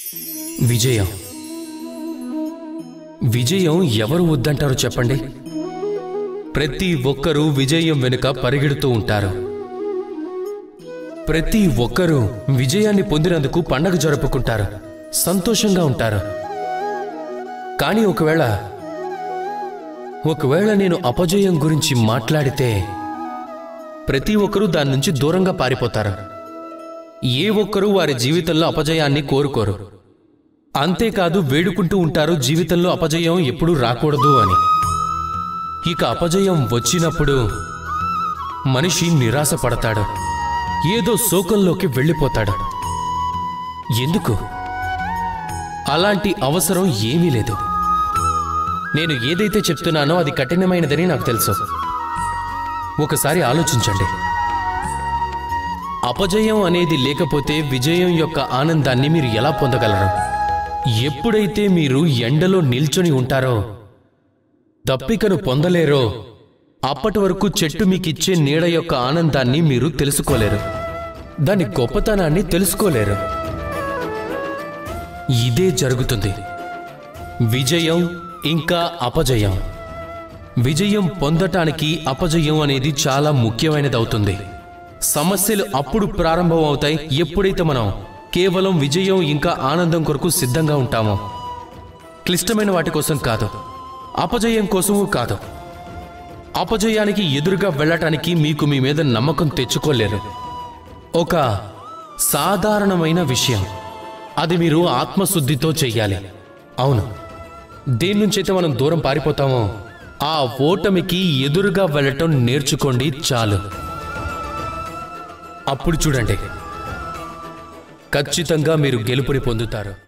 విజయం విజయం ఎవరు వద్దంటారో చెప్పండి. ప్రతి ఒక్కరూ విజయం వెనుక పరిగెడుతూ ఉంటారు. ప్రతి ఒక్కరూ విజయాన్ని పొందినందుకు పండగ జరుపుకుంటారు, సంతోషంగా ఉంటారు. కానీ ఒకవేళ నేను అపజయం గురించి మాట్లాడితే ప్రతి ఒక్కరూ దాని నుంచి దూరంగా పారిపోతారు. ఏ ఒక్కరూ వారి జీవితంలో అపజయాన్ని కోరుకోరు. అంతేకాదు వేడుకుంటూ ఉంటారు జీవితంలో అపజయం ఎప్పుడూ రాకూడదు అని. ఇక అపజయం వచ్చినప్పుడు మనిషి నిరాశ పడతాడు, ఏదో శోకంలోకి వెళ్ళిపోతాడు. ఎందుకు? అలాంటి అవసరం ఏమీ లేదు. నేను ఏదైతే చెప్తున్నానో అది కఠినమైనదని నాకు తెలుసు. ఒకసారి ఆలోచించండి. అపజయం అనేది లేకపోతే విజయం యొక్క ఆనందాన్ని మీరు ఎలా పొందగలరు? ఎప్పుడైతే మీరు ఎండలో నిల్చొని ఉంటారో, దప్పికను పొందలేరో, అప్పటి వరకు చెట్టు మీకిచ్చే నీడ యొక్క ఆనందాన్ని మీరు తెలుసుకోలేరు, దాని గొప్పతనాన్ని తెలుసుకోలేరు. ఇదే జరుగుతుంది విజయం ఇంకా అపజయం. విజయం పొందటానికి అపజయం అనేది చాలా ముఖ్యమైనదవుతుంది. సమస్యలు అప్పుడు ప్రారంభం అవుతాయి ఎప్పుడైతే మనం కేవలం విజయం ఇంకా ఆనందం కొరకు సిద్ధంగా ఉంటామో. క్లిష్టమైన వాటి కోసం కాదు, అపజయం కోసమూ కాదు. అపజయానికి ఎదురుగా వెళ్ళటానికి మీకు మీ మీద నమ్మకం తెచ్చుకోలేరు. ఒక సాధారణమైన విషయం, అది మీరు ఆత్మశుద్ధితో చెయ్యాలి. అవును, దేని నుంచైతే మనం దూరం పారిపోతామో ఆ ఓటమికి ఎదురుగా వెళ్ళటం నేర్చుకోండి చాలు. అప్పుడు చూడండి, ఖచ్చితంగా మీరు గెలుపుని పొందుతారు.